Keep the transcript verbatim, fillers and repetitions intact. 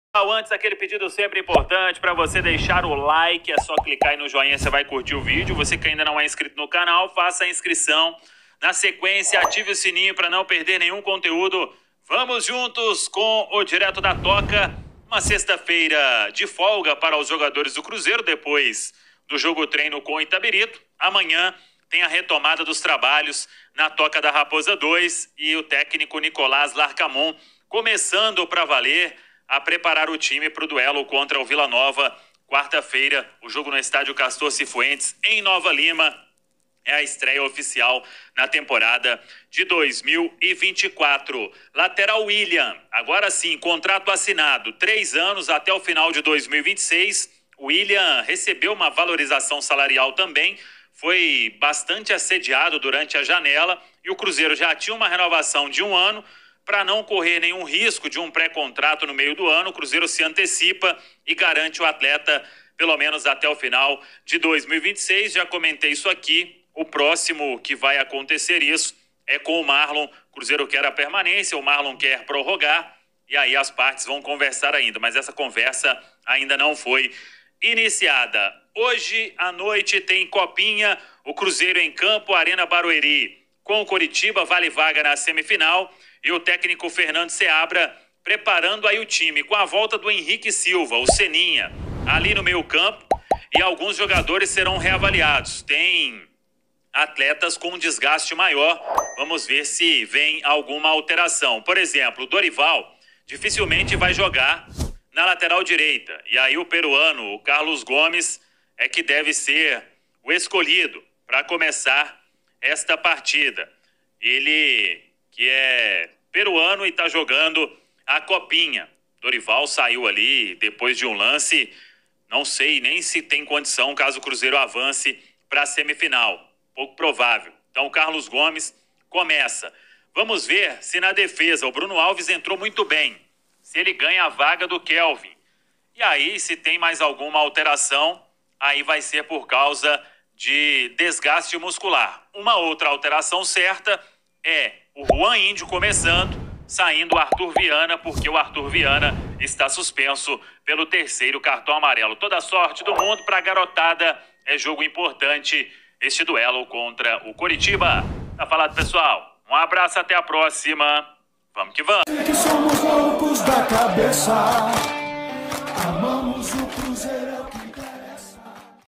Antes, aquele pedido sempre importante para você deixar o like, é só clicar aí no joinha, você vai curtir o vídeo. Você que ainda não é inscrito no canal, faça a inscrição. Na sequência, ative o sininho para não perder nenhum conteúdo. Vamos juntos com o Direto da Toca. Uma sexta-feira de folga para os jogadores do Cruzeiro, depois do jogo treino com o Itabirito. Amanhã tem a retomada dos trabalhos na Toca da Raposa dois e o técnico Nicolás Larcamon começando para valer a preparar o time para o duelo contra o Vila Nova. Quarta-feira, o jogo no estádio Castor Cifuentes, em Nova Lima. É a estreia oficial na temporada de dois mil e vinte e quatro. Lateral William, agora sim, contrato assinado, três anos até o final de dois mil e vinte e seis. O William recebeu uma valorização salarial também, foi bastante assediado durante a janela e o Cruzeiro já tinha uma renovação de um ano. Para não correr nenhum risco de um pré-contrato no meio do ano, o Cruzeiro se antecipa e garante o atleta pelo menos até o final de dois mil e vinte e seis. Já comentei isso aqui. O próximo que vai acontecer isso é com o Marlon. O Cruzeiro quer a permanência, o Marlon quer prorrogar e aí as partes vão conversar ainda. Mas essa conversa ainda não foi iniciada. Hoje à noite tem Copinha, o Cruzeiro em campo, Arena Barueri. Com o Coritiba, vale vaga na semifinal. E o técnico Fernando Seabra preparando aí o time com a volta do Henrique Silva, o Seninha, ali no meio campo. E alguns jogadores serão reavaliados. Tem atletas com um desgaste maior. Vamos ver se vem alguma alteração. Por exemplo, o Dorival dificilmente vai jogar na lateral direita. E aí o peruano, o Carlos Gomes, é que deve ser o escolhido para começar esta partida. Ele que é peruano e está jogando a Copinha. Dorival saiu ali depois de um lance. Não sei nem se tem condição caso o Cruzeiro avance para a semifinal. Pouco provável. Então o Carlos Gomes começa. Vamos ver se na defesa o Bruno Alves entrou muito bem. Se ele ganha a vaga do Kelvin. E aí, se tem mais alguma alteração, aí vai ser por causa de desgaste muscular. Uma outra alteração certa é o Juan Índio começando, saindo o Arthur Viana, porque o Arthur Viana está suspenso pelo terceiro cartão amarelo. Toda a sorte do mundo para a garotada, é jogo importante este duelo contra o Coritiba. Tá falado, pessoal? Um abraço, até a próxima. Vamos que vamos. Que somos loucos da cabeça.